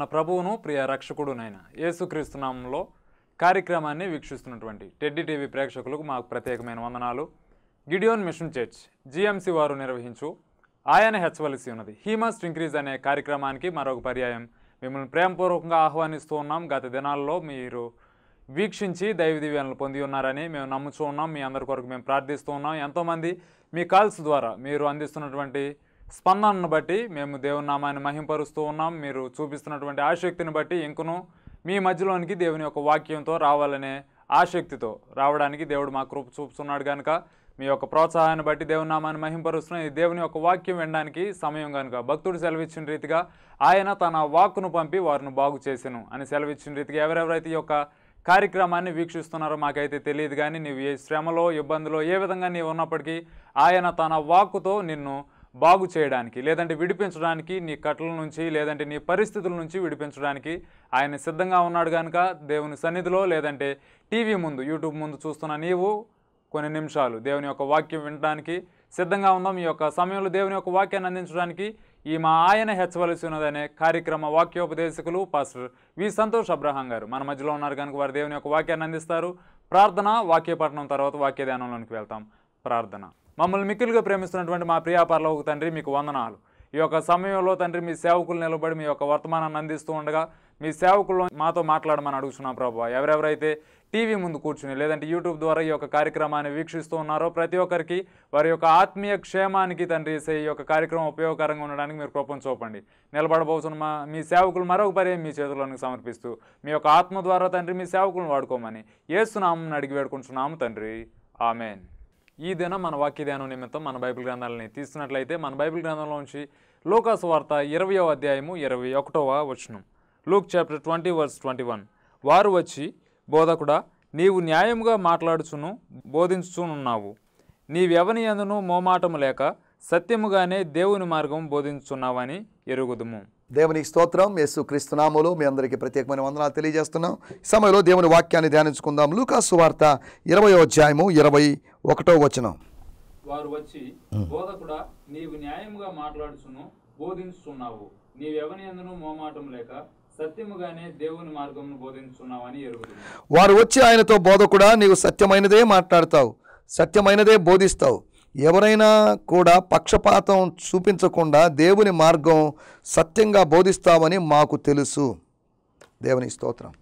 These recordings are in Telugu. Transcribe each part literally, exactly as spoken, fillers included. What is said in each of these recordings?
ప్రభువును ప్రియ రక్షకుడునైన యేసుక్రీస్తు నామములో కార్యక్రమాన్ని వీక్షిస్తున్నటువంటి టెడ్డీ టీవీ ప్రేక్షకులకు మాకు ప్రత్యేకమైన వందనాలు. గిడియోన్ మిషన్ చర్చ్ జిఎంసి వారు నిర్వహించు ఆయన హెచ్చవలసి ఉన్నది హీ మస్ట్ ఇంక్రీజ్ అనే కార్యక్రమానికి మరొక పర్యాయం మిమ్మల్ని ప్రేమపూర్వకంగా ఆహ్వానిస్తూ ఉన్నాం. గత దినాల్లో మీరు వీక్షించి దైవ దివ్యాలను పొంది ఉన్నారని మేము నమ్ముతూ ఉన్నాం. మీ అందరి కొరకు మేము ప్రార్థిస్తూ ఉన్నాం. ఎంతోమంది మీ కాల్స్ ద్వారా మీరు అందిస్తున్నటువంటి స్పందనను బట్టి మేము దేవుని నామాన్ని మహింపరుస్తూ ఉన్నాం. మీరు చూపిస్తున్నటువంటి ఆసక్తిని బట్టి ఇంకను మీ మధ్యలోనికి దేవుని యొక్క వాక్యంతో రావాలనే ఆసక్తితో రావడానికి దేవుడు మా కృప చూపుతున్నాడు కనుక మీ యొక్క ప్రోత్సాహాన్ని బట్టి దేవుని నామాన్ని మహింపరుస్తున్నాం. ఈ దేవుని యొక్క వాక్యం వినడానికి సమయం కనుక భక్తుడు సెలవిచ్చిన రీతిగా ఆయన తన వాక్కును పంపి వారిని బాగు చేసెను అని సెలవిచ్చిన రీతిగా ఎవరెవరైతే ఈ యొక్క కార్యక్రమాన్ని వీక్షిస్తున్నారో మాకైతే తెలియదు. కానీ నీవు ఏ శ్రమలో ఇబ్బందిలో ఏ విధంగా నీవు ఉన్నప్పటికీ ఆయన తన వాక్కుతో నిన్ను బాగు చేయడానికి లేదంటే విడిపించడానికి నీ కట్టల నుంచి లేదంటే నీ పరిస్థితుల నుంచి విడిపించడానికి ఆయన సిద్ధంగా ఉన్నాడు కనుక దేవుని సన్నిధిలో లేదంటే టీవీ ముందు యూట్యూబ్ ముందు చూస్తున్న నీవు కొన్ని నిమిషాలు దేవుని యొక్క వాక్యం వినడానికి సిద్ధంగా ఉందాం. ఈ యొక్క సమయంలో దేవుని యొక్క వాక్యాన్ని అందించడానికి ఈ మా ఆయన హెచ్చవలసి ఉన్నదనే కార్యక్రమ వాక్యోపదేశకులు పాస్టర్ వి సంతోష్ అబ్రహాం గారు మన మధ్యలో ఉన్నారు కనుక వారు దేవుని యొక్క వాక్యాన్ని అందిస్తారు. ప్రార్థన వాక్యపఠనం తర్వాత వాక్య ధ్యానంలోనికి వెళ్తాం. ప్రార్థన. మమ్మల్ని మిక్కిలుగా ప్రేమిస్తున్నటువంటి మా ప్రియా పరలోక తండ్రి మీకు వందనాలు. ఈ యొక్క సమయంలో తండ్రి మీ సేవకులు నిలబడి మీ యొక్క వర్తమానాన్ని అందిస్తూ ఉండగా మీ సేవకుల్లో మాతో మాట్లాడమని అడుగుతున్నాం ప్రభు. ఎవరెవరైతే టీవీ ముందు కూర్చుని లేదంటే యూట్యూబ్ ద్వారా ఈ యొక్క కార్యక్రమాన్ని వీక్షిస్తూ ఉన్నారో ప్రతి ఒక్కరికి వారి యొక్క ఆత్మీయ క్షేమానికి తండ్రి ఈ యొక్క కార్యక్రమం ఉపయోగకరంగా ఉండడానికి మీరు కృపను చూపండి. నిలబడబోతున్న మా మీ సేవకులు మరొక పర్యాయం మీ చేతుల్లోనికి సమర్పిస్తూ మీ యొక్క ఆత్మ ద్వారా తండ్రి మీ సేవకులను వాడుకోమని యేసునామమున అడిగి వేడుకుంటున్నాము తండ్రి. ఆమెన్. ఈ దినం మన వాక్య ధ్యానం నిమిత్తం మన బైబిల్ గ్రంథాలని తీస్తున్నట్లయితే మన బైబిల్ గ్రంథంలోంచి లూకాసు వార్త ఇరవయో అధ్యాయము ఇరవై ఒకటవ వచనం. Luke chapter twenty verse twenty one. వారు వచ్చి, బోధకుడా, నీవు న్యాయముగా మాట్లాడుచును బోధించుచునున్నావు, నీవెవని యందును మోమాటము లేక సత్యముగానే దేవుని మార్గం బోధించుచున్నావని ఎరుగుదుము. దేవునికి స్తోత్రం. యేసు క్రీస్తు నామములో మీ అందరికీ ప్రత్యేకమైన వందనాలు తెలియజేస్తున్నాం. ఈ సమయంలో దేవుని వాక్యాన్ని ధ్యానించుకుందాం. లూకాసు వార్త ఇరవయో అధ్యాయము ఇరవై ఒకటో వచనం. వారు వచ్చి, బోధకుడా, నీవు న్యాయముగా మాట్లాడుచును బోధించుచున్నావు, నీవెవని యందును మోమాటం లేక సత్యముగానే దేవుని మార్గమును బోధించుచున్నావని ఎరుగుదుము. వారు వచ్చి ఆయనతో, బోధకుడా, నీవు సత్యమైనదే మాట్లాడతావు, సత్యమైనదే బోధిస్తావు, ఎవరైనా కూడా పక్షపాతం చూపించకుండా దేవుని మార్గం సత్యంగా బోధిస్తావని మాకు తెలుసు. దేవుని స్తోత్రం.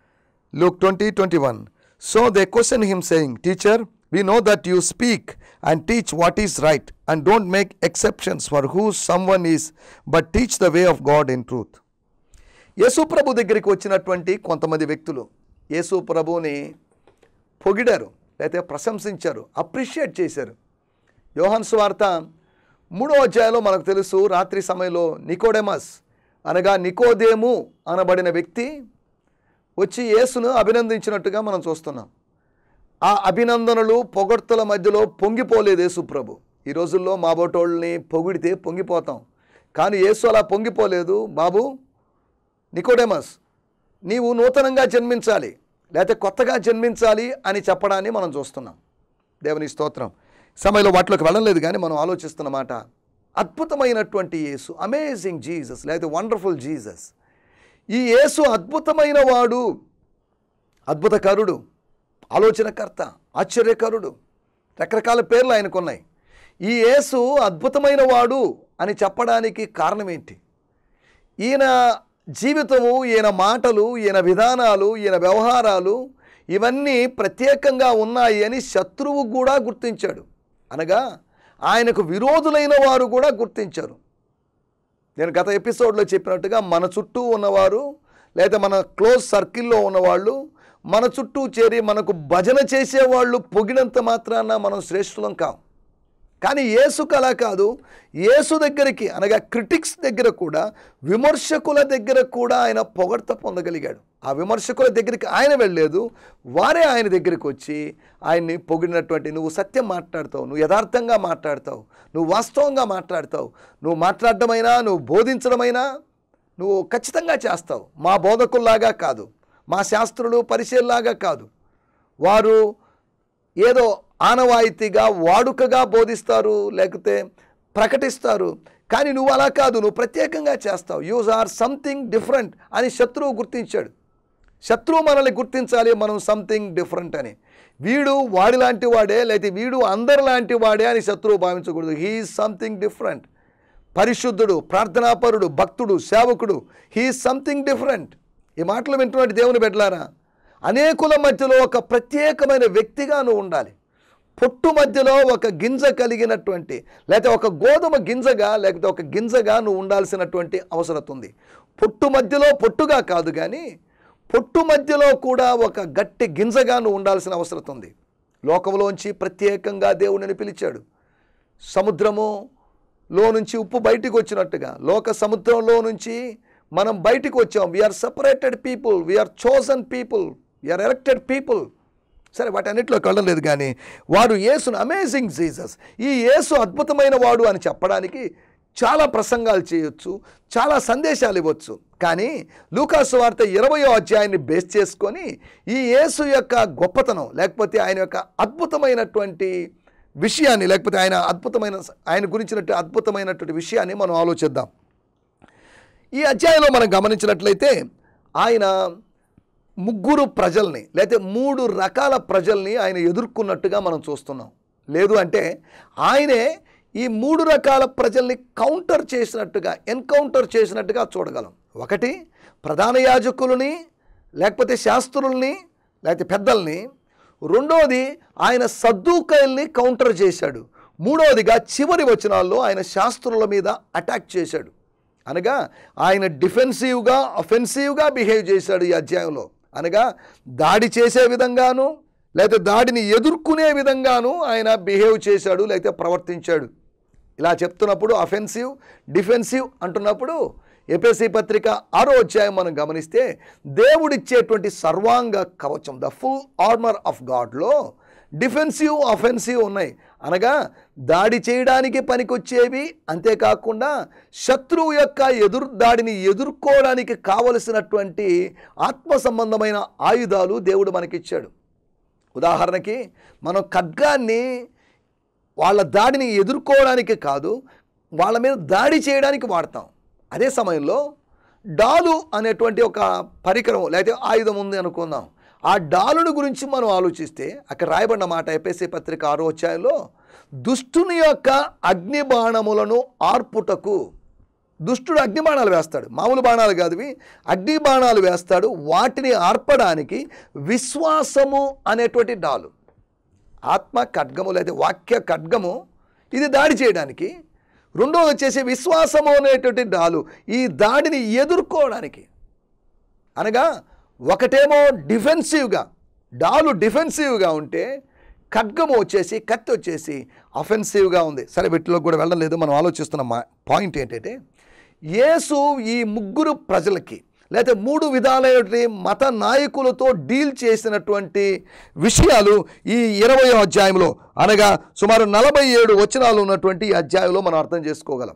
Luke twenty twenty one. So they question him saying, teacher, we know that you speak and teach what is right and don't make exceptions for who someone is, but teach the way of God in truth. యేసు ప్రభు దగ్గరికి వచ్చినటువంటి కొంతమంది వ్యక్తులు యేసు ప్రభుని పొగిడారు, లేకపోతే ప్రశంసించారు, అప్రిషియేట్ చేశారు. యోహాను సువార్త మూడో అధ్యాయంలో మనకు తెలుసు, రాత్రి సమయంలో నికోడెమస్ అనగా నికోదేము అనబడిన వ్యక్తి వచ్చి యేసును అభినందించినట్టుగా మనం చూస్తున్నాం. ఆ అభినందనలు పొగడ్తల మధ్యలో పొంగిపోలేదు యేసు ప్రభు. ఈ రోజుల్లో మా బోటోళ్ళని పొగిడితే పొంగిపోతాం, కానీ యేసు అలా పొంగిపోలేదు. బాబు నికోడెమస్, నీవు నూతనంగా జన్మించాలి, లేకపోతే కొత్తగా జన్మించాలి అని చెప్పడాన్ని మనం చూస్తున్నాం. దేవుని స్తోత్రం. సమయంలో వాటిలోకి వెళ్ళలేదు, కానీ మనం ఆలోచిస్తున్న మాట, అద్భుతమైనటువంటి యేసు, అమేజింగ్ జీసస్ లేకపోతే వండర్ఫుల్ జీసస్. ఈ యేసు అద్భుతమైన వాడు, అద్భుతకరుడు, ఆలోచనకర్త, ఆశ్చర్యకరుడు, రకరకాల పేర్లు ఆయనకున్నాయి. ఈ యేసు అద్భుతమైన వాడు అని చెప్పడానికి కారణం ఏంటి? ఈయన జీవితము, ఈయన మాటలు, ఈయన విధానాలు, ఈయన వ్యవహారాలు ఇవన్నీ ప్రత్యేకంగా ఉన్నాయి అని శత్రువు కూడా గుర్తించాడు. అనగా ఆయనకు విరోధులైన వారు కూడా గుర్తించారు. నేను గత ఎపిసోడ్లో చెప్పినట్టుగా మన చుట్టూ ఉన్నవారు లేదా మన క్లోజ్ సర్కిల్లో ఉన్నవాళ్ళు మన చుట్టూ చేరి మనకు భజన చేసేవాళ్ళు పొగిడంత మాత్రాన మనం శ్రేష్ఠులం కాం. కానీ యేసుకు అలా కాదు. యేసు దగ్గరికి అనగా క్రిటిక్స్ దగ్గర కూడా, విమర్శకుల దగ్గర కూడా ఆయన పొగడ్త పొందగలిగాడు. ఆ విమర్శకుల దగ్గరికి ఆయన వెళ్ళలేదు, వారే ఆయన దగ్గరికి వచ్చి ఆయన్ని పొగిడినటువంటి, నువ్వు సత్యం మాట్లాడతావు, నువ్వు యథార్థంగా మాట్లాడతావు, నువ్వు వాస్తవంగా మాట్లాడతావు, నువ్వు మాట్లాడటమైనా నువ్వు బోధించడమైనా నువ్వు ఖచ్చితంగా చేస్తావు, మా బోధకుల్లాగా కాదు, మా శాస్త్రులు పరిచయలాగా కాదు, వారు ఏదో ఆనవాయితీగా వాడుకగా బోధిస్తారు లేకపోతే ప్రకటిస్తారు, కానీ నువ్వు అలా కాదు, నువ్వు ప్రత్యేకంగా చేస్తావు. యూ ఆర్ సంథింగ్ డిఫరెంట్ అని శత్రువు గుర్తించాడు. శత్రువు మనల్ని గుర్తించాలి, మనం సంథింగ్ డిఫరెంట్ అని. వీడు వాడి లాంటి వాడే, లేకపోతే వీడు అందరి లాంటి వాడే అని శత్రువు భావించకూడదు. He is something different. పరిశుద్ధుడు, ప్రార్థనాపరుడు, భక్తుడు, సేవకుడు, హీ ఈజ్ సంథింగ్ డిఫరెంట్. ఈ మాటలు వింటున్నట్టు దేవుని బిడ్డలారా, అనేకుల మధ్యలో ఒక ప్రత్యేకమైన వ్యక్తిగా నువ్వు ఉండాలి. పొట్టు మధ్యలో ఒక గింజ కలిగినటువంటి, లేకపోతే ఒక గోధుమ గింజగా, లేకపోతే ఒక గింజగా నువ్వు ఉండాల్సినటువంటి అవసరం ఉంది. పొట్టు మధ్యలో పొట్టుగా కాదు, కానీ పొట్టు మధ్యలో కూడా ఒక గట్టి గింజగా నువ్వు ఉండాల్సిన అవసరం ఉంది. లోకంలోంచి ప్రత్యేకంగా దేవుడిని పిలిచాడు. సముద్రములో నుంచి ఉప్పు బయటికి వచ్చినట్టుగా లోక సముద్రంలో నుంచి మనం బయటికి వచ్చాం. We are separated people, we are chosen people, we are elected people. సరే, వాటన్నిటిలోకి వెళ్ళడం లేదు, కానీ వారు యేసును అమేజింగ్ జీసస్, ఈ యేసు అద్భుతమైన వాడు అని చెప్పడానికి చాలా ప్రసంగాలు చేయొచ్చు, చాలా సందేశాలు ఇవ్వచ్చు. కానీ లూకాసు వార్త ఇరవయో అధ్యాయాన్ని బేస్ చేసుకొని ఈ యేసు యొక్క గొప్పతనం, లేకపోతే ఆయన యొక్క అద్భుతమైనటువంటి విషయాన్ని, లేకపోతే ఆయన అద్భుతమైన ఆయన గురించినట్టు అద్భుతమైనటువంటి విషయాన్ని మనం ఆలోచిద్దాం. ఈ అధ్యాయంలో మనం గమనించినట్లయితే ఆయన ముగ్గురు ప్రజల్ని, లేకపోతే మూడు రకాల ప్రజల్ని ఆయన ఎదుర్కొన్నట్టుగా మనం చూస్తున్నాం. లేదు అంటే ఆయనే ఈ మూడు రకాల ప్రజల్ని కౌంటర్ చేసినట్టుగా, ఎన్కౌంటర్ చేసినట్టుగా చూడగలం. ఒకటి ప్రధాన యాజకులని, లేకపోతే శాస్త్రుల్ని, లేకపోతే పెద్దల్ని. రెండోది ఆయన సద్దూకైల్ని కౌంటర్ చేశాడు. మూడవదిగా చివరి వచనాల్లో ఆయన శాస్త్రుల మీద అటాక్ చేశాడు. అనగా ఆయన డిఫెన్సివ్గా, అఫెన్సివ్గా బిహేవ్ చేశాడు ఈ అధ్యాయంలో. అనగా దాడి చేసే విధంగాను, లేకపోతే దాడిని ఎదుర్కొనే విధంగాను ఆయన బిహేవ్ చేశాడు, లేకపోతే ప్రవర్తించాడు. ఇలా చెప్తున్నప్పుడు అఫెన్సివ్, డిఫెన్సివ్ అంటున్నప్పుడు ఎఫెసీ పత్రిక ఆరో అధ్యాయం మనం గమనిస్తే దేవుడిచ్చేటువంటి సర్వాంగ కవచం, ద ఫుల్ ఆర్మర్ ఆఫ్ గాడ్లో డిఫెన్సివ్, అఫెన్సివ్ ఉన్నాయి. అనగా దాడి చేయడానికి పనికొచ్చేవి, అంతేకాకుండా శత్రువు యొక్క ఎదురు దాడిని ఎదుర్కోవడానికి కావలసినటువంటి ఆత్మ సంబంధమైన ఆయుధాలు దేవుడు మనకిచ్చాడు. ఉదాహరణకి మనం ఖడ్గాన్ని వాళ్ళ దాడిని ఎదుర్కోవడానికి కాదు, వాళ్ళ మీద దాడి చేయడానికి వాడతాం. అదే సమయంలో డాలు అనేటువంటి ఒక పరికరం లేకపోతే ఆయుధం ఉంది అనుకుందాం. ఆ డాలుని గురించి మనం ఆలోచిస్తే అక్కడ రాయబడిన మాట ఎఫెసీ పత్రిక ఆరో అధ్యాయంలో, దుష్టుని యొక్క అగ్ని బాణములను ఆర్పుటకు. దుష్టుడు అగ్ని బాణాలు వేస్తాడు, మామూలు బాణాలు కాదువి, అగ్ని బాణాలు వేస్తాడు. వాటిని ఆర్పడానికి విశ్వాసము అనేటువంటి డాలు, ఆత్మ ఖడ్గము లేదా వాక్య ఖడ్గము, ఇది దాడి చేయడానికి. రెండోది వచ్చేసి విశ్వాసము అనేటువంటి డాలు, ఈ దాడిని ఎదుర్కోవడానికి. అనగా ఒకటేమో డిఫెన్సివ్గా, డాలు డిఫెన్సివ్గా ఉంటే ఖడ్గము వచ్చేసి, కత్తి వచ్చేసి అఫెన్సివ్గా ఉంది. సరే, వీటిలో కూడా వెళ్ళడం లేదు. మనం ఆలోచిస్తున్న మా పాయింట్ ఏంటంటే, యేసు ఈ ముగ్గురు ప్రజలకి లేకపోతే మూడు విధాలైన మత నాయకులతో డీల్ చేసినటువంటి విషయాలు ఈ ఇరవయో అధ్యాయంలో, అనగా సుమారు నలభై ఏడు వచనాలు ఉన్నటువంటి ఈ అధ్యాయంలో మనం అర్థం చేసుకోగలం.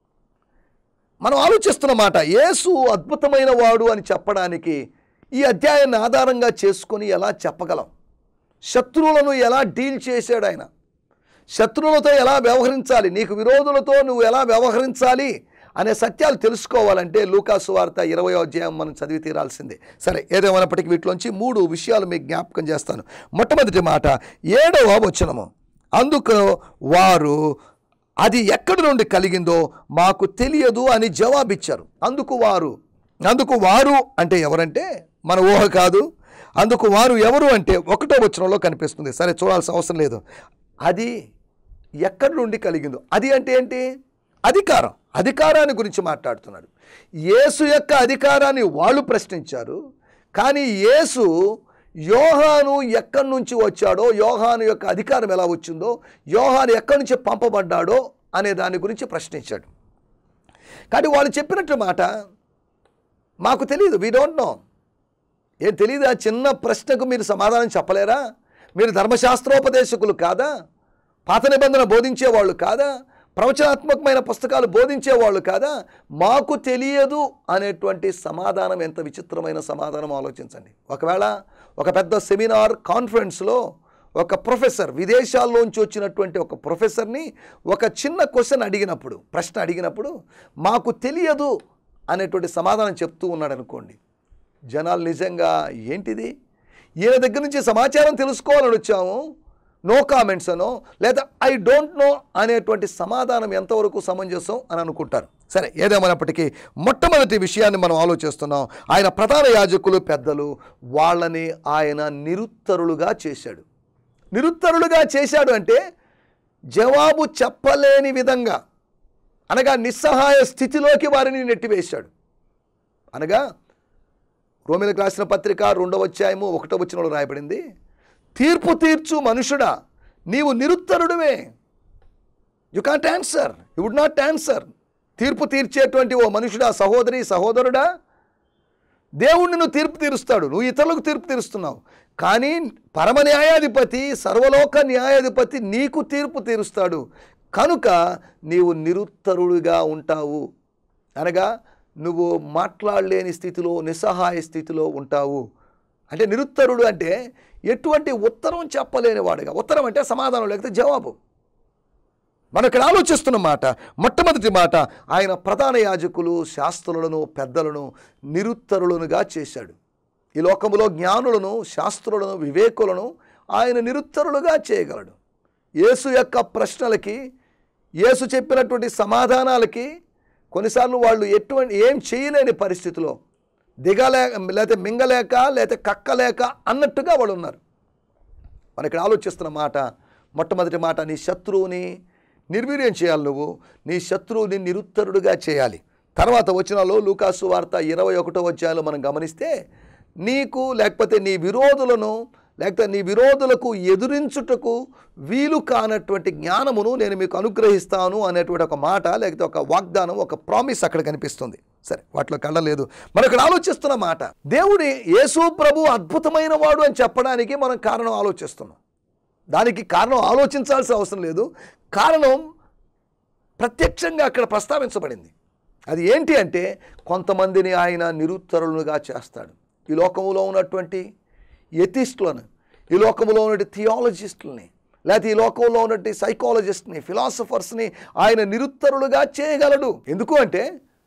మనం ఆలోచిస్తున్న మాట, యేసు అద్భుతమైన వాడు అని చెప్పడానికి ఈ అధ్యాయాన్ని ఆధారంగా చేసుకొని ఎలా చెప్పగలం? శత్రువులను ఎలా డీల్ చేశాడు ఆయన, శత్రువులతో ఎలా వ్యవహరించాలి, నీకు విరోధులతో నువ్వు ఎలా వ్యవహరించాలి అనే సత్యాలు తెలుసుకోవాలంటే లూకాసు వార్త ఇరవయో అధ్యాయం మనం చదివి తీరాల్సిందే. సరే, ఏదేమైనప్పటికీ వీటిలోంచి మూడు విషయాలు మీకు జ్ఞాపకం చేస్తాను. మొట్టమొదటి మాట ఏడవ వచనము, అందుకు వారు అది ఎక్కడి నుండి కలిగిందో మాకు తెలియదు అని జవాబిచ్చారు. అందుకు వారు, అందుకు వారు అంటే ఎవరంటే మన ఊహ కాదు. అందుకు వారు ఎవరు అంటే ఒకటో వచనంలో కనిపిస్తుంది. సరే, చూడాల్సిన అవసరం లేదు. అది ఎక్కడి నుండి కలిగిందో, అది అంటే ఏంటి? అధికారం, అధికారాన్ని గురించి మాట్లాడుతున్నాడు. యేసు యొక్క అధికారాన్ని వాళ్ళు ప్రశ్నించారు, కానీ యేసు యోహాను ఎక్కడి నుంచి వచ్చాడో, యోహాను యొక్క అధికారం ఎలా వచ్చిందో, యోహాను ఎక్కడి నుంచి పంపబడ్డాడో అనే దాని గురించి ప్రశ్నించాడు. కానీ వాళ్ళు చెప్పినట్టు మాట మాకు తెలియదు, వీ డోంట్ నో. ఏం తెలియదు? ఆ చిన్న ప్రశ్నకు మీరు సమాధానం చెప్పలేరా? మీరు ధర్మశాస్త్రోపదేశకులు కాదా? పాత నిబంధన బోధించేవాళ్ళు కాదా? ప్రవచనాత్మకమైన పుస్తకాలు బోధించేవాళ్ళు కాదా? మాకు తెలియదు అనేటువంటి సమాధానం ఎంత విచిత్రమైన సమాధానం ఆలోచించండి. ఒకవేళ ఒక పెద్ద సెమినార్ కాన్ఫరెన్స్లో ఒక ప్రొఫెసర్, విదేశాల్లోంచి వచ్చినటువంటి ఒక ప్రొఫెసర్ని ఒక చిన్న క్వశ్చన్ అడిగినప్పుడు, ప్రశ్న అడిగినప్పుడు మాకు తెలియదు అనేటువంటి సమాధానం చెప్తూ ఉన్నాడు అనుకోండి, జనాలు నిజంగా ఏంటిది, ఈయన దగ్గర నుంచి సమాచారం తెలుసుకోవాలని వచ్చాము, నో కామెంట్స్ అనో లేదా ఐ డోంట్ నో అనేటువంటి సమాధానం ఎంతవరకు సమంజసం అని అనుకుంటారు. సరే, ఏదేమైనప్పటికీ మొట్టమొదటి విషయాన్ని మనం ఆలోచిస్తున్నాం. ఆయన ప్రధాన యాజకులు, పెద్దలు, వాళ్ళని ఆయన నిరుత్తరులుగా చేశాడు. నిరుత్తరులుగా చేశాడు అంటే జవాబు చెప్పలేని విధంగా, అనగా నిస్సహాయ స్థితిలోకి వారిని నెట్టివేశాడు. అనగా రోమీలకు రాసిన పత్రిక రెండవ అధ్యాయము ఒకటో వచనంలో రాయబడింది, తీర్పు తీర్చు మనుషుడా నీవు నిరుత్తరుడువే. You can't answer, you would not answer. తీర్పు తీర్చేటువంటి ఓ మనుషుడా, సహోదరి, సహోదరుడా, దేవుణ్ణి నువ్వు తీర్పు తీరుస్తాడు, నువ్వు ఇతరులకు తీర్పు తీరుస్తున్నావు, కానీ పరమ న్యాయాధిపతి, సర్వలోక న్యాయాధిపతి నీకు తీర్పు తీరుస్తాడు, కనుక నీవు నిరుత్తరుడిగా ఉంటావు. అనగా నువ్వు మాట్లాడలేని స్థితిలో, నిస్సహాయ స్థితిలో ఉంటావు. అంటే నిరుత్తరుడు అంటే ఎటువంటి ఉత్తరం చెప్పలేని వాడుగా. ఉత్తరం అంటే సమాధానం లేకపోతే జవాబు. మనం ఇక్కడ ఆలోచిస్తున్న మాట, మొట్టమొదటి మాట, ఆయన ప్రధాన యాజకులు, శాస్త్రులను, పెద్దలను నిరుత్తరులనుగా చేశాడు. ఈ లోకములో జ్ఞానులను, శాస్త్రులను, వివేకులను ఆయన నిరుత్తరులుగా చేయగలడు. యేసు యొక్క ప్రశ్నలకి, యేసు చెప్పినటువంటి సమాధానాలకి కొన్నిసార్లు వాళ్ళు ఎటువంటి ఏం చేయలేని పరిస్థితిలో, దిగలేక లేకపోతే మింగలేక లేకపోతే కక్కలేక అన్నట్టుగా వాళ్ళు ఉన్నారు. మనం ఇక్కడ ఆలోచిస్తున్న మాట, మొట్టమొదటి మాట, నీ శత్రువుని నిర్వీర్యం చేయాలి, నువ్వు నీ శత్రువుని నిరుత్తరుడుగా చేయాలి. తర్వాత వచనాల్లో లూకాసు వార్త ఇరవై ఒకటో అధ్యాయంలో మనం గమనిస్తే, నీకు లేకపోతే నీ విరోధులను లేకపోతే నీ విరోధులకు ఎదురించుటకు వీలు కానటువంటి జ్ఞానమును నేను మీకు అనుగ్రహిస్తాను అనేటువంటి ఒక మాట, లేకపోతే ఒక వాగ్దానం, ఒక ప్రామిస్ అక్కడ కనిపిస్తుంది. సరే, వాటిలోకి వెళ్ళలేదు. మనం ఇక్కడ ఆలోచిస్తున్న మాట, దేవుడి యేసు ప్రభు అద్భుతమైన వాడు అని చెప్పడానికి మనం కారణం ఆలోచిస్తున్నాం. దానికి కారణం ఆలోచించాల్సిన అవసరం లేదు, కారణం ప్రత్యక్షంగా అక్కడ ప్రస్తావించబడింది. అది ఏంటి అంటే, కొంతమందిని ఆయన నిరుత్తరులుగా చేస్తాడు. ఈ లోకములో ఉన్నటువంటి ఎథిస్టులను, ఈ లోకంలో ఉన్నటువంటి థియాలజిస్టులని, లేకపోతే ఈ లోకంలో ఉన్నటువంటి సైకాలజిస్ట్ని, ఫిలాసఫర్స్ని ఆయన నిరుత్తరులుగా చేయగలడు. ఎందుకు అంటే,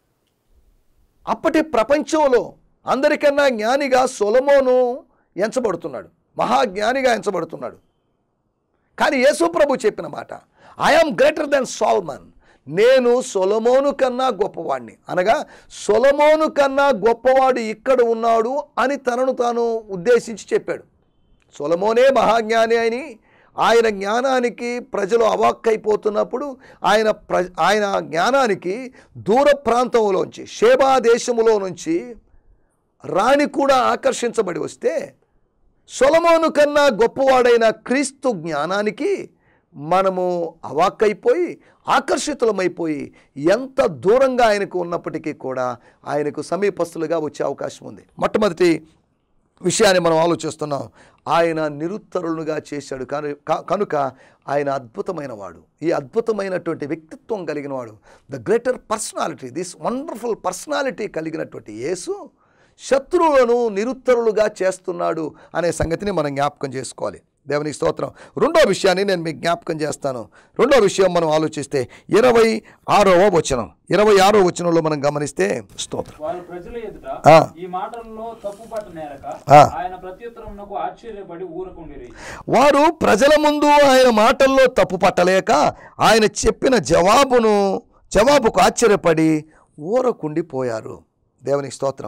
అప్పటి ప్రపంచంలో అందరికన్నా జ్ఞానిగా సొలొమోను ఎంచబడుతున్నాడు, మహాజ్ఞానిగా ఎంచబడుతున్నాడు. కానీ యేసు ప్రభు చెప్పిన మాట, ఐఎమ్ గ్రేటర్ దెన్ సోల్మన్, నేను సొలొమోను కన్నా గొప్పవాడిని. అనగా సొలొమోను కన్నా గొప్పవాడు ఇక్కడ ఉన్నాడు అని తనను తాను ఉద్దేశించి చెప్పాడు. సొలొమోనే మహాజ్ఞాని అని, ఆయన జ్ఞానానికి ప్రజలు అవాక్కైపోతున్నప్పుడు ఆయన ప్ర ఆయన జ్ఞానానికి దూర ప్రాంతంలోంచి, షేబా దేశములో నుంచి రాణి కూడా ఆకర్షించబడి వస్తే, సొలొమోను కన్నా గొప్పవాడైన క్రీస్తు జ్ఞానానికి మనము అవాక్కైపోయి, ఆకర్షితులమైపోయి, ఎంత దూరంగా ఆయనకు ఉన్నప్పటికీ కూడా ఆయనకు సమీపస్తులుగా వచ్చే అవకాశం ఉంది. మొట్టమొదటి విషయాన్ని మనం ఆలోచిస్తున్నాం, ఆయన నిరుత్తరులుగా చేశాడు కనుక ఆయన అద్భుతమైన వాడు. ఈ అద్భుతమైనటువంటి వ్యక్తిత్వం కలిగిన వాడు, the greater personality, this wonderful personality కలిగినటువంటి యేసు శత్రువులను నిరుత్తరులుగా చేస్తున్నాడు అనే సంగతిని మనం జ్ఞాపకం చేసుకోవాలి. దేవునికి స్తోత్రం. రెండో విషయాన్ని నేను మీకు జ్ఞాపకం చేస్తాను. రెండో విషయం మనం ఆలోచిస్తే ఇరవై ఆరవ వచనం, ఇరవై ఆరో వచనంలో మనం గమనిస్తే, స్తోత్రం, వారు ప్రజల ఎదుట ఈ మాటల్లో తప్పుపట్ట నేరక ఆయన ప్రత్యుత్తరమునకు ఆశ్చర్యపడి ఊరకుండిరి. వారు ప్రజల ముందు ఆయన మాటల్లో తప్పు పట్టలేక ఆయన చెప్పిన జవాబును జవాబుకు ఆశ్చర్యపడి ఊరకుండిపోయారు. దేవునికి స్తోత్రం.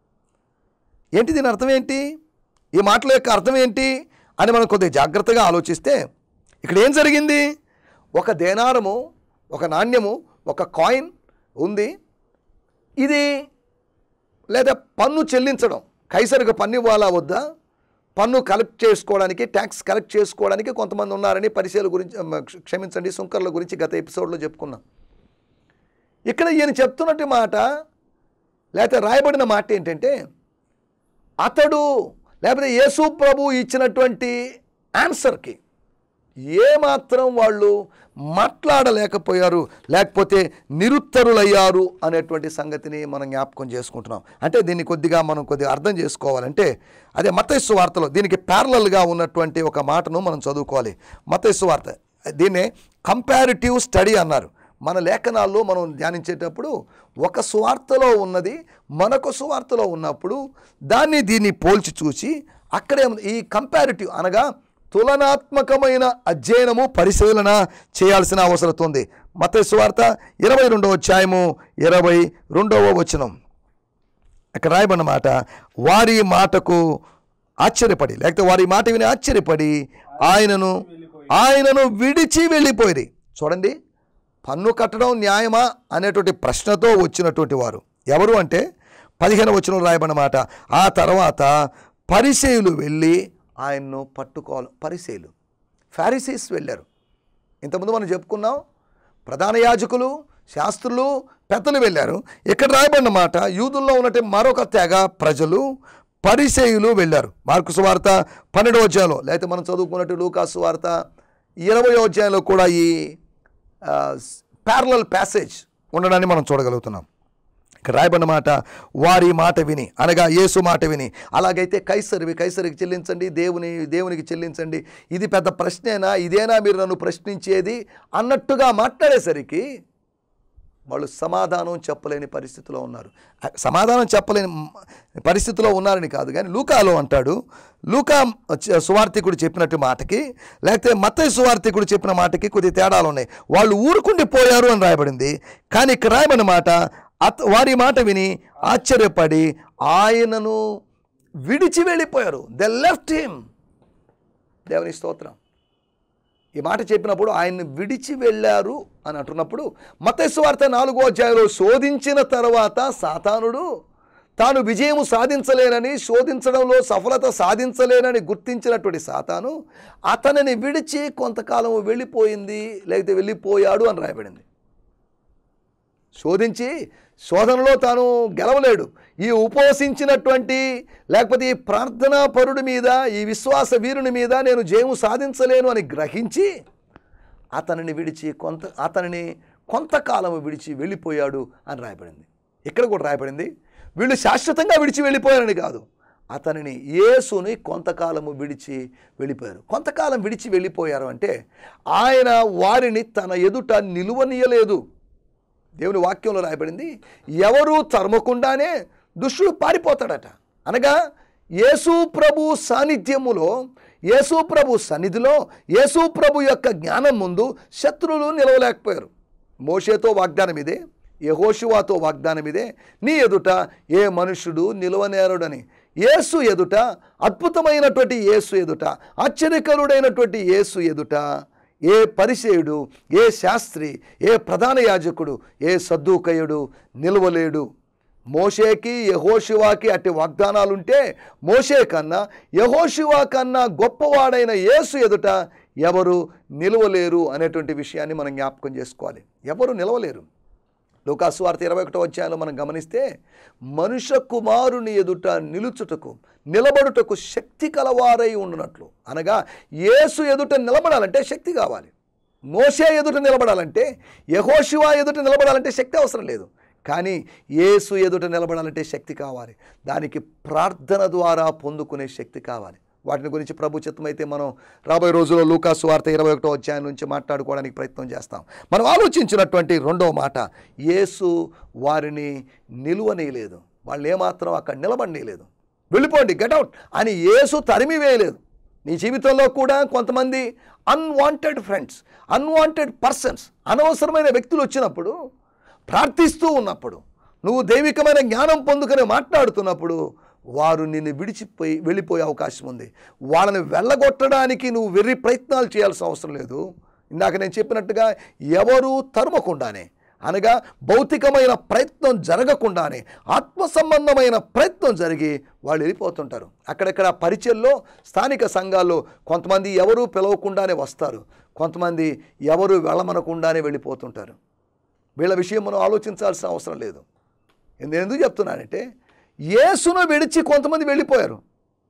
ఏంటి దీని అర్థం ఏంటి? ఈ మాటల యొక్క అర్థం ఏంటి అని మనం కొద్దిగా జాగ్రత్తగా ఆలోచిస్తే, ఇక్కడ ఏం జరిగింది? ఒక దేనారము, ఒక నాణ్యము, ఒక కాయిన్ ఉంది. ఇది లేదా పన్ను చెల్లించడం, కైసరుకు పన్ను ఇవ్వాలా వద్దా, పన్ను కలెక్ట్ చేసుకోవడానికి, ట్యాక్స్ కలెక్ట్ చేసుకోవడానికి కొంతమంది ఉన్నారని పరిచయాల గురించి, క్షమించండి, సుంకర్ల గురించి గత ఎపిసోడ్లో చెప్పుకున్నాం. ఇక్కడ ఈయన చెప్తున్నట్టు మాట లేకపోతే రాయబడిన మాట ఏంటంటే, అతడు లేకపోతే యేసు ప్రభు ఇచ్చినటువంటి ఆన్సర్కి, ఏమాత్రం వాళ్ళు మాట్లాడలేకపోయారు, లేకపోతే నిరుత్తరులయ్యారు అనేటువంటి సంగతిని మనం జ్ఞాపకం చేసుకుంటున్నాం. అంటే దీన్ని కొద్దిగా మనం కొద్దిగా అర్థం చేసుకోవాలంటే అదే మత్తయి సువార్తలో దీనికి ప్యారలల్గా ఉన్నటువంటి ఒక మాటను మనం చదువుకోవాలి. మత్తయి సువార్త దీన్నే కంపారిటివ్ స్టడీ అన్నారు. మన లేఖనాల్లో మనం ధ్యానించేటప్పుడు ఒక సువార్తలో ఉన్నది మరొక సువార్తలో ఉన్నప్పుడు దాన్ని దీన్ని పోల్చి చూసి అక్కడే ఈ కంపారిటివ్ అనగా తులనాత్మకమైన అధ్యయనము పరిశీలన చేయాల్సిన అవసరం ఉంది. మత్తయి సువార్త ఇరవై రెండవ అధ్యాయము ఇరవై రెండవ వచనం అక్కడ రాయబడిన మాట, వారి మాటకు ఆశ్చర్యపడి లేకపోతే వారి మాట విని ఆశ్చర్యపడి ఆయనను ఆయనను విడిచి వెళ్ళిపోయి. చూడండి, పన్ను కట్టడం న్యాయమా అనేటువంటి ప్రశ్నతో వచ్చినటువంటి వారు ఎవరు అంటే పదిహేను వచనంలో రాయబడిన మాట, ఆ తర్వాత పరిసయ్యులు వెళ్ళి ఆయన్ను పట్టుకోవాలి. పరిసయ్యులు, ఫారిసీస్ వెళ్ళారు. ఇంతకుముందు మనం చెప్పుకున్నాం, ప్రధాన యాజకులు, శాస్త్రులు, పెద్దలు వెళ్ళారు. ఇక్కడ రాయబడిన మాట, యూదుల్లో ఉన్నట్టు మరొక తెగ ప్రజలు పరిసయ్యులు వెళ్ళారు. మార్కు సువార్త పన్నెండవ అధ్యాయంలో లేకపోతే మనం చదువుకున్నట్టు లూకా సువార్త ఇరవై అధ్యాయంలో కూడా ఈ ప్యారలల్ ప్యాసేజ్ ఉండడాన్ని మనం చూడగలుగుతున్నాం. ఇక్కడ రాయబడిన మాట, వారి మాట విని అనగా యేసు మాట విని, అలాగైతే కైసరివి కైసరికి చెల్లించండి, దేవుని దేవునికి చెల్లించండి, ఇది పెద్ద ప్రశ్నేనా, ఇదేనా మీరు నన్ను ప్రశ్నించేది అన్నట్టుగా మాట్లాడేసరికి వాళ్ళు సమాధానం చెప్పలేని పరిస్థితిలో ఉన్నారు. సమాధానం చెప్పలేని పరిస్థితిలో ఉన్నారని కాదు కానీ లూకాలో అంటాడు, లూకా సువార్తికుడు చెప్పినట్టు మాటకి లేకపోతే మత్తయి సువార్తికుడు చెప్పిన మాటకి కొద్ది తేడాలు ఉన్నాయి. వాళ్ళు ఊరుకుండి పోయారు అని రాయబడింది. కానీ ఇక్కడ రాయబడిన మాట, అత వారి మాట విని ఆశ్చర్యపడి ఆయనను విడిచి వెళ్ళిపోయారు. They left him. దేవుని స్తోత్రం. ఈ మాట చెప్పినప్పుడు ఆయన్ని విడిచి వెళ్ళారు అని అంటున్నప్పుడు మత్తయి సువార్త నాలుగో అధ్యాయంలో శోధించిన తర్వాత సాతానుడు తాను విజయము సాధించలేనని, శోధించడంలో సఫలత సాధించలేనని గుర్తించినటువంటి సాతాను అతనిని విడిచి కొంతకాలం వెళ్ళిపోయింది లేకపోతే వెళ్ళిపోయాడు అని రాయబడింది. శోధించి శోధనలో తాను గెలవలేడు. ఈ ఉపవసించినటువంటి లేకపోతే ఈ ప్రార్థనా పరుడి మీద, ఈ విశ్వాస వీరుని మీద నేను జయము సాధించలేను అని గ్రహించి అతనిని విడిచి కొంత అతనిని కొంతకాలం విడిచి వెళ్ళిపోయాడు అని రాయబడింది. ఇక్కడ కూడా రాయబడింది, వీళ్ళు శాశ్వతంగా విడిచి వెళ్ళిపోయారని కాదు, అతనిని యేసుని కొంతకాలము విడిచి వెళ్ళిపోయారు. కొంతకాలం విడిచి వెళ్ళిపోయారు అంటే ఆయన వారిని తన ఎదుట నిలువనీయలేదు. దేవుని వాక్యంలో రాయబడింది, ఎవరు తరమకుండానే దుష్టుడు పారిపోతాడట. అనగా యేసు ప్రభు సాన్నిధ్యములో, యేసు ప్రభు సన్నిధిలో, యేసు ప్రభు యొక్క జ్ఞానం ముందు శత్రువులు నిలవలేకపోయారు. మోషేతో వాగ్దానం ఇదే, యెహోషువతో వాగ్దానం ఇదే, నీ ఎదుట ఏ మనుషుడు నిలవనేరుడని. యేసు ఎదుట, అద్భుతమైనటువంటి యేసు ఎదుట, ఆశ్చర్యకరుడైనటువంటి యేసు ఎదుట ఏ పరిసేయుడు, ఏ శాస్త్రి, ఏ ప్రధాన యాజకుడు, ఏ సద్దూకయుడు నిలవలేడు. మోషేకి యెహోషువకి అట్టి వాగ్దానాలుంటే మోషే కన్నా యెహోషువ కన్నా గొప్పవాడైన యేసు ఎదుట ఎవరు నిలవలేరు అనేటువంటి విషయాన్ని మనం జ్ఞాపకం చేసుకోవాలి. ఎవరు నిలవలేరు. లూకా సువార్త ఇరవై ఒకటో అధ్యాయంలో మనం గమనిస్తే, మనుష్య కుమారుని ఎదుట నిలుచుటకు నిలబడుటకు శక్తి కలవారై ఉండునట్లు, అనగా యేసు ఎదుట నిలబడాలంటే శక్తి కావాలి. మోషే ఎదుట నిలబడాలంటే, యెహోషువ ఎదుట నిలబడాలంటే శక్తి అవసరం లేదు. కానీ యేసు ఎదుట నిలబడాలంటే శక్తి కావాలి. దానికి ప్రార్థన ద్వారా పొందుకునే శక్తి కావాలి. వాటిని గురించి ప్రభు చిత్తమైతే మనం రాబోయే రోజుల్లో లూకా సువార్త ఇరవై ఒకటో అధ్యాయం నుంచి మాట్లాడుకోవడానికి ప్రయత్నం చేస్తాం. మనం ఆలోచించినటువంటి రెండవ మాట, యేసు వారిని నిలువనీయలేదు. వాళ్ళు ఏమాత్రం అక్కడ నిలబడనీయలేదు. వెళ్ళిపోండి, గెట్అవుట్ అని యేసు తరిమి వేయలేదు. నీ జీవితంలో కూడా కొంతమంది అన్వాంటెడ్ ఫ్రెండ్స్, అన్వాంటెడ్ పర్సన్స్, అనవసరమైన వ్యక్తులు వచ్చినప్పుడు, ప్రార్థిస్తూ ఉన్నప్పుడు, నువ్వు దైవికమైన జ్ఞానం పొందుకొని మాట్లాడుతున్నప్పుడు వారు నిన్ను విడిచిపోయి వెళ్ళిపోయే అవకాశం ఉంది. వాళ్ళని వెళ్ళగొట్టడానికి నువ్వు వెర్రి ప్రయత్నాలు చేయాల్సిన అవసరం లేదు. ఇందాక నేను చెప్పినట్టుగా ఎవరు తరుమకుండానే, అనగా భౌతికమైన ప్రయత్నం జరగకుండానే ఆత్మ సంబంధమైన ప్రయత్నం జరిగి వాళ్ళు వెళ్ళిపోతుంటారు. అక్కడక్కడ పరిచయంలో, స్థానిక సంఘాల్లో కొంతమంది ఎవరు పిలవకుండానే వస్తారు, కొంతమంది ఎవరు వెళ్ళమనకుండానే వెళ్ళిపోతుంటారు. వీళ్ళ విషయం మనం ఆలోచించాల్సిన అవసరం లేదు. నేను ఎందుకు చెప్తున్నానంటే, యేసును విడిచి కొంతమంది వెళ్ళిపోయారు.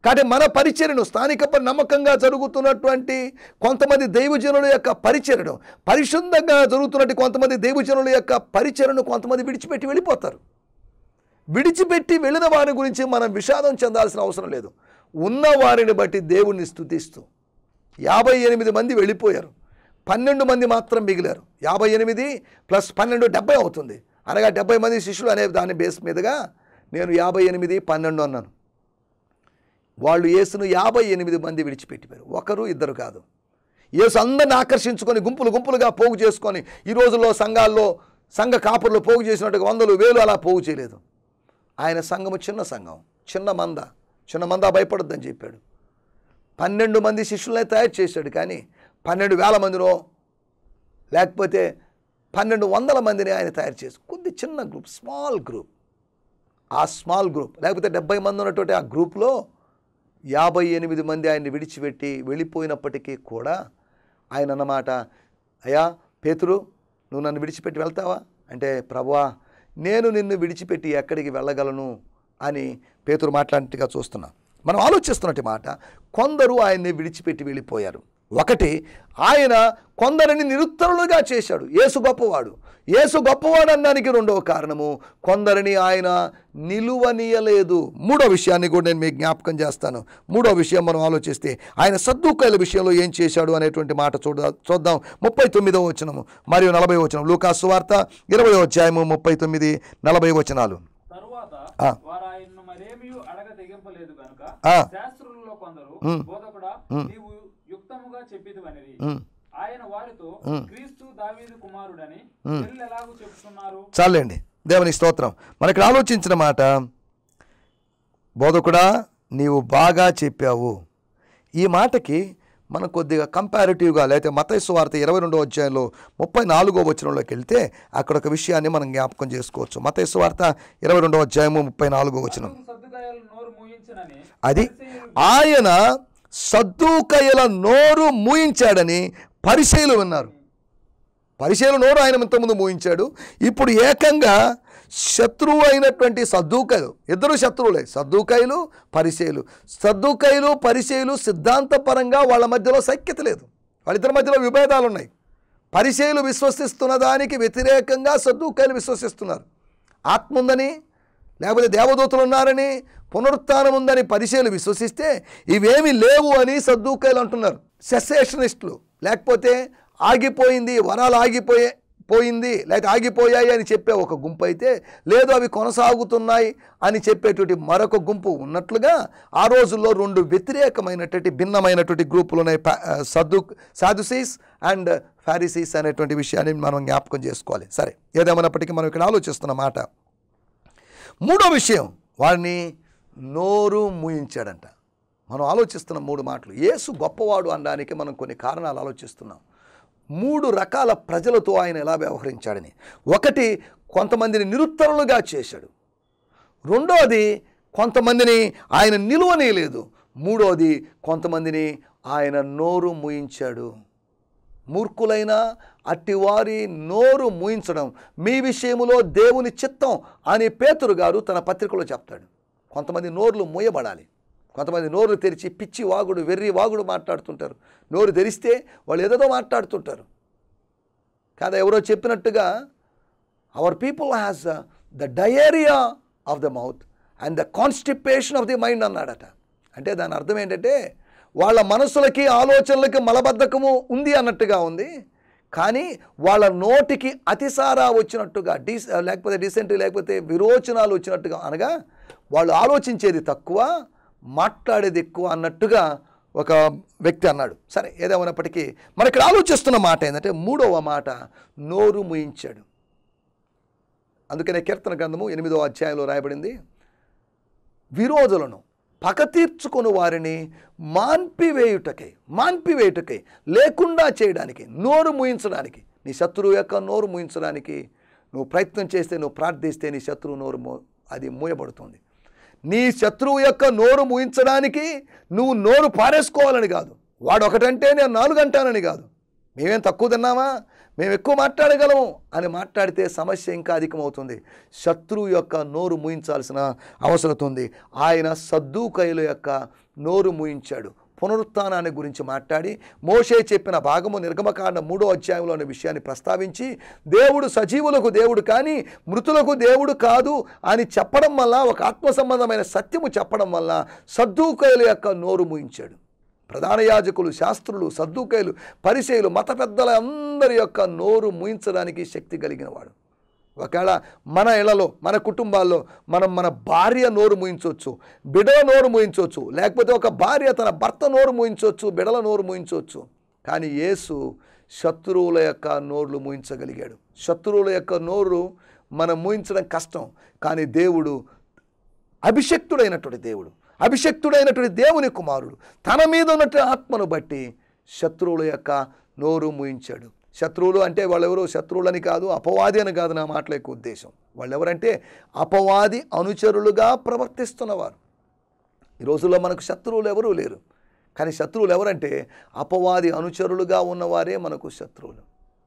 కాబట్టి మన పరిచర్యను స్థానిక నమ్మకంగా జరుగుతున్నటువంటి కొంతమంది దైవజనుల యొక్క పరిచర్యను, పరిశుద్ధంగా జరుగుతున్నటువంటి కొంతమంది దైవజనుల యొక్క పరిచర్యను కొంతమంది విడిచిపెట్టి వెళ్ళిపోతారు. విడిచిపెట్టి వెళ్ళిన వారి గురించి మనం విషాదం చెందాల్సిన అవసరం లేదు. ఉన్న వారిని బట్టి దేవుణ్ణి స్తుతిస్తూ యాభై ఎనిమిది మంది వెళ్ళిపోయారు, పన్నెండు మంది మాత్రం మిగిలారు. యాభై ఎనిమిది ప్లస్ పన్నెండు డెబ్బై అవుతుంది. అనగా డెబ్బై మంది శిష్యులు అనే దాని బేస్ మీదుగా నేను యాభై ఎనిమిది పన్నెండు అన్నాను. వాళ్ళు యేసును యాభై ఎనిమిది మంది విడిచిపెట్టిపోయారు, ఒకరు ఇద్దరు కాదు. యేసు అందరిని ఆకర్షించుకొని గుంపులు గుంపులుగా పోగు చేసుకొని ఈ రోజుల్లో సంఘాల్లో సంఘ కాపుర్లు పోగు చేసినట్టుగా వందలు వేలు అలా పోగు చేయలేదు. ఆయన సంఘము చిన్న సంఘం, చిన్న మంద, చిన్న మంద భయపడొద్దని చెప్పాడు. పన్నెండు మంది శిష్యులనే తయారు చేశాడు, కానీ పన్నెండు వేల మందినో లేకపోతే పన్నెండు వందల మందిని ఆయన తయారు చేసి కొద్ది చిన్న గ్రూప్, స్మాల్ గ్రూప్. ఆ స్మాల్ గ్రూప్ లేకపోతే డెబ్బై మంది ఉన్నటువంటి ఆ గ్రూప్లో యాభై ఎనిమిది మంది ఆయన్ని విడిచిపెట్టి వెళ్ళిపోయినప్పటికీ కూడా ఆయన అన్నమాట, అయ్యా పేతురు, నువ్వు నన్ను విడిచిపెట్టి వెళ్తావా అంటే, ప్రభువా నేను నిన్ను విడిచిపెట్టి ఎక్కడికి వెళ్ళగలను అని పేతురు మాట్లాడినట్టుగా చూస్తున్నా. మనం ఆలోచిస్తున్నట్టు మాట, కొందరు ఆయన్ని విడిచిపెట్టి వెళ్ళిపోయారు. ఒకటి, ఆయన కొందరిని నిరుత్తరులుగా చేశాడు. యేసు గొప్పవాడు, యేసు గొప్పవాడు అనడానికి రెండవ కారణము, కొందరిని ఆయన నిలువనీయలేదు. మూడో విషయాన్ని కూడా నేను మీకు జ్ఞాపకం చేస్తాను. మూడో విషయం మనం ఆలోచిస్తే ఆయన సద్దూకాయల విషయంలో ఏం చేశాడు అనేటువంటి మాట చూడ చూద్దాం ముప్పై తొమ్మిదవ వచనము మరియు నలభై వచనం. లూకా సువార్త ఇరవై అధ్యాయము ముప్పై తొమ్మిది నలభై వచనాలు. చాలండి, దేవుని స్తోత్రం. మనకి ఆలోచించిన మాట, బోధకుడా నీవు బాగా చెప్పావు. ఈ మాటకి మనం కొద్దిగా కంపారిటివ్గా లేకపోతే మత్తయి సువార్త ఇరవై రెండో అధ్యాయంలో ముప్పై నాలుగో వచనంలోకి వెళ్తే అక్కడ ఒక విషయాన్ని మనం జ్ఞాపకం చేసుకోవచ్చు. మత్తయి సువార్త ఇరవై రెండో అధ్యాయము ముప్పై నాలుగో వచనం. అది ఆయన సద్దూకయ్యుల నోరు మూయించాడని పరిసయ్యులు విన్నారు. పరిసయ్యుల నోరు ఆయన ఇంతకుముందు మూయించాడు. ఇప్పుడు ఏకంగా శత్రువు అయినటువంటి సద్దూకయ్యులు, ఇద్దరు శత్రువులే, సద్దూకయ్యులు పరిసయ్యులు. సద్దూకయ్యులు పరిసయ్యులు సిద్ధాంతపరంగా వాళ్ళ మధ్యలో సఖ్యత లేదు, వాళ్ళిద్దరి మధ్యలో విభేదాలు ఉన్నాయి. పరిసయ్యులు విశ్వసిస్తున్న దానికి వ్యతిరేకంగా సద్దూకయ్యులు విశ్వసిస్తున్నారు. ఆత్మ ఉందని లేకపోతే దేవదూతలు ఉన్నారని, పునరుత్థానం ఉందని పరిసయ్యులు విశ్వసిస్తే ఇవేమి లేవు అని సద్దూకయ్యులు అంటున్నారు. సెసేషనిస్టులు, లేకపోతే ఆగిపోయింది, వరాలు ఆగిపోయే పోయింది లేకపోతే ఆగిపోయాయి అని చెప్పే ఒక గుంపు అయితే, లేదు అవి కొనసాగుతున్నాయి అని చెప్పేటువంటి మరొక గుంపు ఉన్నట్లుగా ఆ రోజుల్లో రెండు వ్యతిరేకమైనటువంటి భిన్నమైనటువంటి గ్రూపులు ఉన్నాయి, సద్దు సాదుసీస్ అండ్ ఫారిసీస్ అనేటువంటి విషయాన్ని మనం జ్ఞాపకం చేసుకోవాలి. సరే, ఏదేమైనప్పటికీ మనం ఇక్కడ ఆలోచిస్తున్న మాట, మూడో విషయం, వాడిని నోరు మూయించాడంట. మనం ఆలోచిస్తున్న మూడు మాటలు. యేసు గొప్పవాడు అనడానికి మనం కొన్ని కారణాలు ఆలోచిస్తున్నాం. మూడు రకాల ప్రజలతో ఆయన ఎలా వ్యవహరించాడని. ఒకటి, కొంతమందిని నిరుత్తరులుగా చేశాడు. రెండోది, కొంతమందిని ఆయన నిలువనేయలేదు. మూడోది, కొంతమందిని ఆయన నోరు మూయించాడు. మూర్ఖులైన అట్టివారి నోరు మూయించడం మీ విషయములో దేవుని చిత్తం అని పేతురు గారు తన పత్రికలో చెప్తాడు. కొంతమంది నోర్లు మూయబడాలి. కొంతమంది నోరు తెరిచి పిచ్చి వాగుడు, వెర్రి వాగుడు మాట్లాడుతుంటారు. నోరు తెరిస్తే వాళ్ళు ఏదేదో మాట్లాడుతుంటారు కాదా. ఎవరో చెప్పినట్టుగా our people has the diarrhoea of the mouth and the constipation of the mind అన్నాడట. అంటే దాని అర్థం ఏంటంటే వాళ్ళ మనసులకి ఆలోచనలకి మలబద్ధకము ఉంది అన్నట్టుగా ఉంది, కానీ వాళ్ళ నోటికి అతిసారా వచ్చినట్టుగా, డీ లేకపోతే డీసెంట్ లేకపోతే విరోచనాలు వచ్చినట్టుగా, అనగా వాళ్ళు ఆలోచించేది తక్కువ, మాట్లాడేది ఎక్కువ అన్నట్టుగా ఒక వ్యక్తి అన్నాడు. సరే, ఏదేమైనప్పటికీ మన ఇక్కడ ఆలోచిస్తున్న మాట ఏంటంటే, మూడవ మాట, నోరు మూయించాడు. అందుకనే కీర్తన గ్రంథము ఎనిమిదవ అధ్యాయంలో రాయబడింది, విరోధులను పగ తీర్చుకుని వారిని మాన్పివేయుటకై మాన్పివేయుటకై లేకుండా చేయడానికి, నోరు మూయించడానికి, నీ శత్రువు యొక్క నోరు మూయించడానికి నువ్వు ప్రయత్నం చేస్తే, నువ్వు ప్రార్థిస్తే నీ శత్రువు నోరు మూ అది మూయబడుతుంది. నీ శత్రువు యొక్క నోరు మూయించడానికి నువ్వు నోరు పారేసుకోవాలని కాదు. వాడు ఒకటంటే నేను నాలుగు అంటానని కాదు. మేమేం తక్కువ తిన్నామా, మేము ఎక్కువ మాట్లాడగలము అని మాట్లాడితే సమస్య ఇంకా అధికమవుతుంది. శత్రువు యొక్క నోరు మూయించాల్సిన అవసరం ఉంది. ఆయన సద్దూకయ్యుల యొక్క నోరు మూయించాడు. పునరుత్థానాన్ని గురించి మాట్లాడి మోషే చెప్పిన భాగము నిర్గమకాండ మూడో అధ్యాయంలో అనే విషయాన్ని ప్రస్తావించి దేవుడు సజీవులకు దేవుడు కానీ మృతులకు దేవుడు కాదు అని చెప్పడం వల్ల, ఒక ఆత్మ సంబంధమైన సత్యము చెప్పడం వల్ల సద్దూకయుల యొక్క నోరు మూయించాడు. ప్రధాన యాజకులు, శాస్త్రులు, సద్దూకయులు, పరిసయ్యులు, మత పెద్దల అందరి యొక్క నోరు మూయించడానికి శక్తి కలిగిన వాడు. ఒకవేళ మన ఇళ్లలో, మన కుటుంబాల్లో మనం మన భార్య నోరు మూయించవచ్చు, బిడల నోరు మూయించవచ్చు, లేకపోతే ఒక భార్య తన భర్త నోరు మూయించవచ్చు, బిడల నోరు మూయించవచ్చు. కానీ యేసు శత్రువుల యొక్క నోర్లు మూయించగలిగాడు. శత్రువుల యొక్క నోరు మనం మూయించడం కష్టం, కానీ దేవుడు అభిషక్తుడైనటువంటి దేవుడు, అభిషక్తుడైనటువంటి దేవుని కుమారుడు తన మీద ఉన్నటువంటి ఆత్మను బట్టి శత్రువుల యొక్క నోరు మూయించాడు. శత్రువులు అంటే వాళ్ళెవరో శత్రువులని కాదు, అపవాది అని కాదు నా మాటల యొక్క ఉద్దేశం. వాళ్ళు ఎవరంటే అపవాది అనుచరులుగా ప్రవర్తిస్తున్నవారు. ఈ రోజుల్లో మనకు శత్రువులు ఎవరూ లేరు, కానీ శత్రువులు ఎవరంటే అపవాది అనుచరులుగా ఉన్నవారే మనకు శత్రువులు.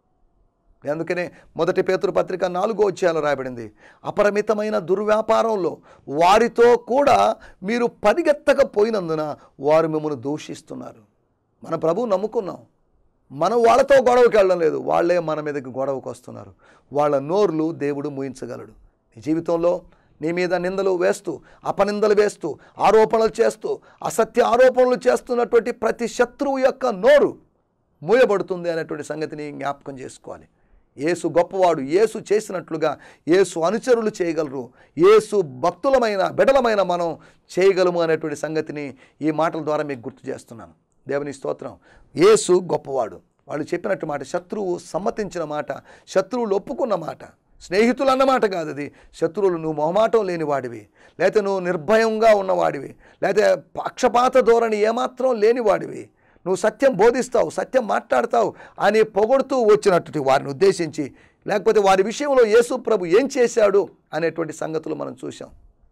అందుకనే మొదటి పేతురు పత్రిక నాలుగో అధ్యాయంలో రాయబడింది, అపరిమితమైన దుర్వ్యాపారంలో వారితో కూడా మీరు పరిగెత్తకపోయినందున వారు మిమ్మల్ని దూషిస్తున్నారు. మన ప్రభువు నమ్ముకున్నాం, మనం వాళ్ళతో గొడవకి వెళ్ళడం లేదు, వాళ్ళే మన మీదకి గొడవకు వస్తున్నారు. వాళ్ళ నోర్లు దేవుడు మూయించగలడు. నీ జీవితంలో నీ మీద నిందలు వేస్తూ, అపనిందలు వేస్తూ, ఆరోపణలు చేస్తూ, అసత్య ఆరోపణలు చేస్తున్నటువంటి ప్రతి శత్రువు యొక్క నోరు మూయబడుతుంది అనేటువంటి సంగతిని జ్ఞాపకం చేసుకోవాలి. యేసు గొప్పవాడు, యేసు చేసినట్లుగా యేసు అనుచరులు చేయగలరు, యేసు భక్తులమైన బిడలమైన మనం చేయగలము అనేటువంటి సంగతిని ఈ మాటల ద్వారా మీకు గుర్తు చేస్తున్నాను. దేవుని స్తోత్రం. యేసు గొప్పవాడు. వాళ్ళు చెప్పినట్టు మాట, శత్రువు సమ్మతించిన మాట, శత్రువులు ఒప్పుకున్న మాట, స్నేహితులు అన్నమాట కాదు అది. శత్రువులు నువ్వు మొహమాటం లేని వాడివి, లేకపోతే నువ్వు నిర్భయంగా ఉన్నవాడివి, లేకపోతే పక్షపాత ధోరణి ఏమాత్రం లేనివాడివి, నువ్వు సత్యం బోధిస్తావు, సత్యం మాట్లాడతావు అని పొగడుతూ వచ్చినట్టు వారిని ఉద్దేశించి, లేకపోతే వారి విషయంలో యేసు ప్రభు ఏం చేశాడు అనేటువంటి సంగతులు మనం చూసాం.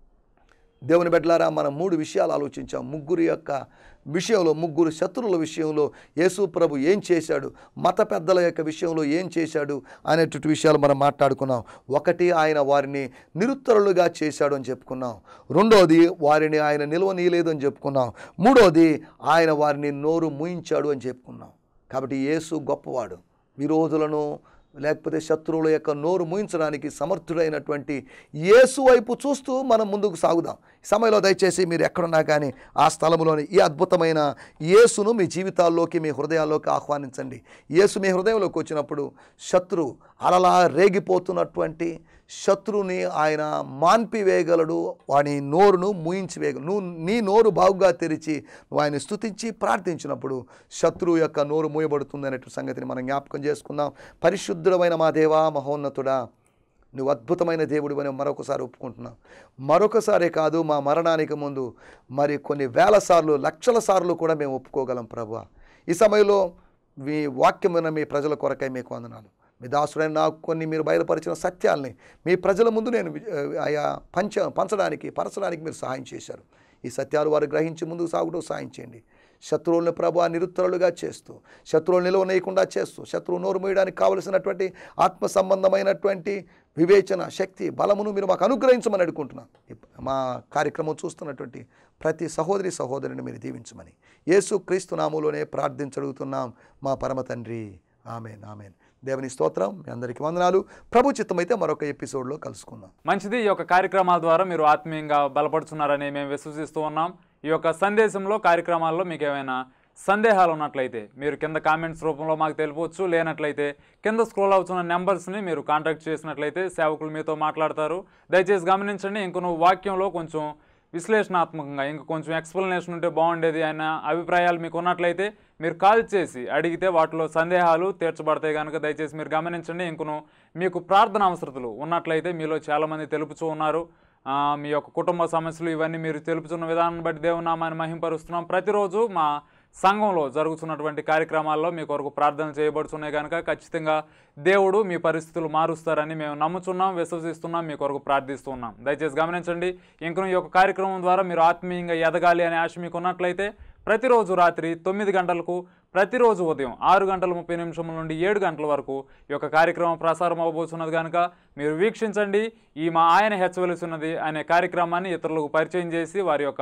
దేవుని బిడ్డలారా, మనం మూడు విషయాలు ఆలోచించాం. ముగ్గురు యొక్క విషయంలో, ముగ్గురు శత్రువుల విషయంలో యేసు ప్రభు ఏం చేశాడు, మత పెద్దల యొక్క విషయంలో ఏం చేశాడు అనేటువంటి విషయాలు మనం మాట్లాడుకున్నాం. ఒకటి, ఆయన వారిని నిరుత్తరులుగా చేశాడు అని చెప్పుకున్నాం. రెండోది, వారిని ఆయన నిలవనీయలేదు అని చెప్పుకున్నాం. మూడోది, ఆయన వారిని నోరు మూయించాడు అని చెప్పుకున్నాం. కాబట్టి యేసు గొప్పవాడు. విరోధులను లేకపోతే శత్రువుల యొక్క నోరు మూయించడానికి సమర్థుడైనటువంటి యేసు వైపు చూస్తూ మనం ముందుకు సాగుదాం. ఈ సమయంలో దయచేసి మీరు ఎక్కడున్నా కానీ ఆ స్థలంలోని ఈ అద్భుతమైన యేసును మీ జీవితాల్లోకి, మీ హృదయాల్లోకి ఆహ్వానించండి. యేసు మీ హృదయంలోకి వచ్చినప్పుడు శత్రువు అలలా రేగిపోతున్నటువంటి శత్రువుని ఆయన మాన్పివేయగలడు, వాని నోరును మూయించి వేయగలడు. నువ్వు నీ నోరు బాగుగా తెరిచి నువ్వు ఆయన స్తుతించి ప్రార్థించినప్పుడు శత్రువు యొక్క నోరు మూయబడుతుంది అనే సంగతిని మనం జ్ఞాపకం చేసుకుందాం. పరిశుద్ధుడమైన మా దేవా, మహోన్నతుడా, నువ్వు అద్భుతమైన దేవుడు అని మరొకసారి ఒప్పుకుంటున్నావు. మరొకసారే కాదు, మా మరణానికి ముందు మరి కొన్ని వేల సార్లు, లక్షల సార్లు కూడా మేము ఒప్పుకోగలం ప్రభువా. ఈ సమయంలో మీ వాక్యమైన మీ ప్రజల కొరకై మీకు వందనాలు. మీ దాసుడైన నాకు కొన్ని మీరు బయలుపరిచిన సత్యాల్ని మీ ప్రజల ముందు నేను ఆయా పంచ పంచడానికి పరచడానికి మీరు సహాయం చేశారు. ఈ సత్యాలు వారు గ్రహించి ముందుకు సాగుటూ సహాయం చేయండి. శత్రువులను ప్రభువా నిరుత్తరులుగా చేస్తూ, శత్రువులు నిలవనేయకుండా చేస్తూ, శత్రువు నోరు మూయడానికి కావలసినటువంటి ఆత్మ సంబంధమైనటువంటి వివేచన, శక్తి, బలమును మీరు మాకు అనుగ్రహించమని అడుగుకుంటున్నాం. మా కార్యక్రమం చూస్తున్నటువంటి ప్రతి సహోదరి సహోదరుని మీరు దీవించమని యేసు క్రీస్తు నామములోనే ప్రార్థించడుగుతున్నాం మా పరమ తండ్రి. Amen, amen. దేవుని స్తోత్రం. మీ అందరికీ వందనాలు. ప్రభు చిత్తమైతే మరొక ఎపిసోడ్లో కలుసుకుందాం. మంచిది. ఈ యొక్క కార్యక్రమాల ద్వారా మీరు ఆత్మీయంగా బలపడుతున్నారని మేము విశ్వసిస్తూ ఉన్నాం. ఈ యొక్క సందేశంలో, కార్యక్రమాల్లో మీకు ఏమైనా సందేహాలు ఉన్నట్లయితే మీరు కింద కామెంట్స్ రూపంలో మాకు తెలుపవచ్చు. లేనట్లయితే కింద స్క్రోల్ అవుతున్న నెంబర్స్ని మీరు కాంటాక్ట్ చేసినట్లయితే సేవకులు మీతో మాట్లాడతారు. దయచేసి గమనించండి. ఇంకొన వాక్యంలో కొంచెం విశ్లేషణాత్మకంగా ఇంకా కొంచెం ఎక్స్ప్లెనేషన్ ఉంటే బాగుండేది అన్న అభిప్రాయాలు మీకు ఉన్నట్లయితే మీరు కాల్ చేసి అడిగితే వాటిలో సందేహాలు తీర్చబడతాయి కనుక దయచేసి మీరు గమనించండి. ఇంకొను మీకు ప్రార్థన అవసరతలు ఉన్నట్లయితే మీలో చాలామంది తెలుపుతూ ఉన్నారు. మీ యొక్క కుటుంబ సమస్యలు ఇవన్నీ మీరు తెలుపుతున్న విధానం బట్టి దేవుని నామాన్ని మహింపరుస్తున్నాం. ప్రతిరోజు మా సంఘంలో జరుగుతున్నటువంటి కార్యక్రమాల్లో మీ కొరకు ప్రార్థన చేయబడుతున్నాయి కనుక ఖచ్చితంగా దేవుడు మీ పరిస్థితులు మారుస్తారని మేము నమ్ముతున్నాం, విశ్వసిస్తున్నాం, మీ కొరకు ప్రార్థిస్తున్నాం. దయచేసి గమనించండి. ఇంకను ఈ యొక్క కార్యక్రమం ద్వారా మీరు ఆత్మీయంగా ఎదగాలి అనే ఆశ మీకు ఉన్నట్లయితే ప్రతిరోజు రాత్రి తొమ్మిది గంటలకు, ప్రతిరోజు ఉదయం ఆరు గంటల ముప్పై నిమిషముల నుండి ఏడు గంటల వరకు ఈ యొక్క కార్యక్రమం ప్రసారం అవ్వబోతున్నది కనుక మీరు వీక్షించండి. ఈ మా ఆయన హెచ్చవలసినది అనే కార్యక్రమాన్ని ఇతరులకు పరిచయం చేసి వారి యొక్క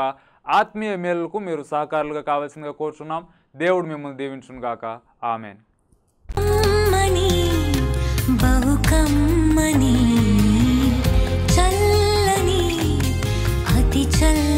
ఆత్మీయ మేలుకు మీరు సహకారులుగా కావాల్సిందిగా కోరుచున్నాం. దేవుడు మిమ్మల్ని దీవించును గాక. ఆమెన్. బహు కమ్మని చల్లని అతి చల్ల